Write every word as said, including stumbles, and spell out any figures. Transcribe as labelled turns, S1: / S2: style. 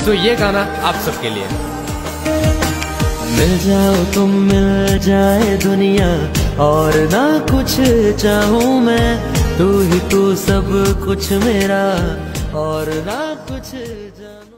S1: सो ये गाना आप सबके लिए।
S2: मिल जाओ तुम, मिल जाए दुनिया, और ना कुछ चाहूं मैं, तू ही तू सब कुछ मेरा, और ना कुछ जानूं।